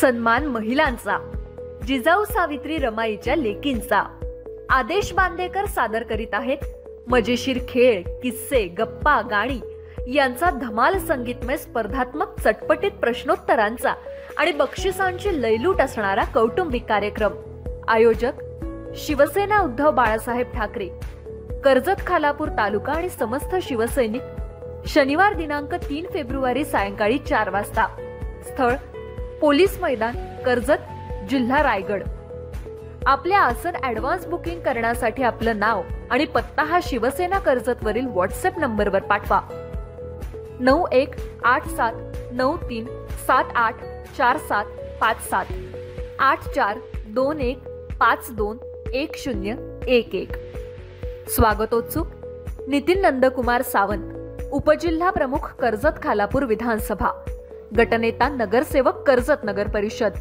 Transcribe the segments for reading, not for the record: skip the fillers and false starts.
सन्मान महिलांचा, जिजाऊ सावित्री रमाईच्या लेकींचा। आदेश बांदेकर सादर करीत आहेत मजेशीर खेळ, किस्से, गप्पा, गाणी यांचा धमाल संगीतमय स्पर्धात्मक चटपटीत प्रश्नोत्तरांचा आणि बक्षिसांची लयलूट असणारा कौटुंबिक कार्यक्रम। आयोजक शिवसेना उद्धव बाळासाहेब ठाकरे, कर्जत खालापूर तालुका आणि समस्त शिवसैनिक। शनिवार दिनांक 3 फेब्रुवारी सायंकाळी 4 वाजता। स्थळ पोलीस मैदान, कर्जत, जिल्हा रायगड। आपल्या आसन ऍडव्हान्स बुकिंग करण्यासाठी आपलं नाव आणि पत्ता हा शिवसेना कर्जत वरील व्हॉट्सअप नंबरवर पाठवा। 918393784757 8421521011। स्वागतोत्सुक नितीन नंदकुमार सावंत, उपजिल्हा प्रमुख, कर्जत खालापूर विधानसभा, गटनेता, नगरसेवक, कर्जत नगर परिषद।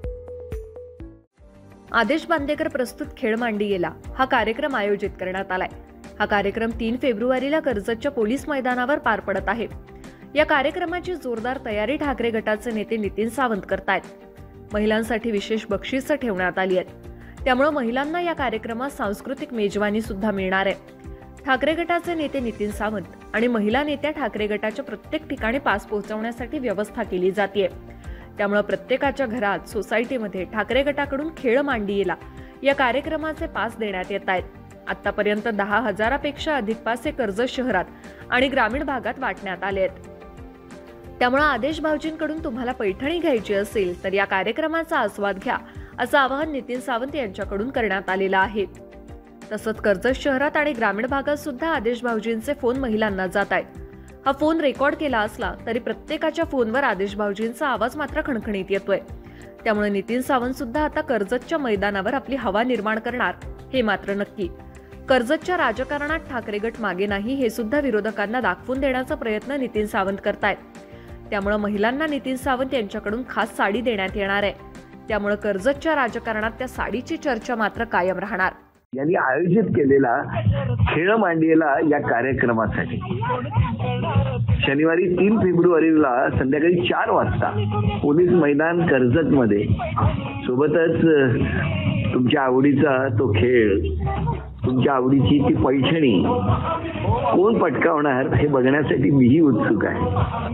आदेश बांदेकर प्रस्तुत खेळ मांडियेला हा कार्यक्रम आयोजित करण्यात आलाय। हा कार्यक्रम 3 फेब्रुवारीला कर्जतच्या पोलीस मैदानावर पार पडत आहे। या कार्यक्रमाची जोरदार तयारी ठाकरे गटाचे नेते नितीन सावंत करतायत। महिलांसाठी विशेष बक्षिसं ठेवण्यात आली आहेत, त्यामुळे महिलांना या कार्यक्रमात सांस्कृतिक मेजवानी सुद्धा मिळणार आहे। ठाकरे गटाचे नेते नितीन सावंत आणि महिला नेत्या ठाकरे गटाच्या प्रत्येक ठिकाणी पास पोहोचवण्यासाठी व्यवस्था केली जाते, त्यामुळे प्रत्येकाच्या घरात, सोसायटीमध्ये ठाकरे गटाकडून खेळ मांडियेला या कार्यक्रमाचे पास देण्यात येत आहेत। आतापर्यंत 10,000पेक्षा अधिक पास हे कर्जत शहरात आणि ग्रामीण भागात वाटण्यात आले आहेत। त्यामुळे आदेश भाऊजींकडून तुम्हाला पैठणी घ्यायची असेल तर या कार्यक्रमाचा आस्वाद घ्या, असं आवाहन नितीन सावंत यांच्याकडून करण्यात आलेलं आहे। तसंच कर्जत शहरात आणि ग्रामीण भागात सुद्धा आदेश भाऊजींचे फोन महिलांना जात आहेत। हा फोन रेकॉर्ड केला असला तरी प्रत्येकाच्या फोनवर आदेश भाऊजींचा आवाज मात्र खणखणीत येतोय, त्यामुळे नितीन सावंत सुद्धा आता कर्जतच्या मैदानावर आपली हवा निर्माण करणार हे मात्र नक्की। कर्जतच्या राजकारणात ठाकरे गट मागे नाही हे सुद्धा विरोधकांना दाखवून देण्याचा प्रयत्न नितीन सावंत करतायत, त्यामुळे महिलांना नितीन सावंत यांच्याकडून खास साडी देण्यात येणार आहे, त्यामुळे कर्जतच्या राजकारणात त्या साडीची चर्चा मात्र कायम राहणार। यांनी आयोजित केलेला खेळ मांडियेला या कार्यक्रमासाठी शनिवारी 3 फेब्रुवारीला संध्याकाळी 4 वाजता पोलीस मैदान कर्जतमध्ये, सोबतच तुमच्या आवडीचा तो खेळ, तुमच्या आवडीची ती पैठणी कोण पटकावणार हे बघण्यासाठी मीही उत्सुक आहे।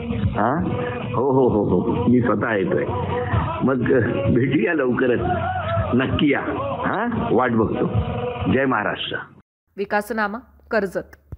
हो, मी स्वतः येतोय। मग भेटूया लवकरच, नक्की या। वाट बघतो। जय महाराष्ट्र। विकासनामा, कर्जत।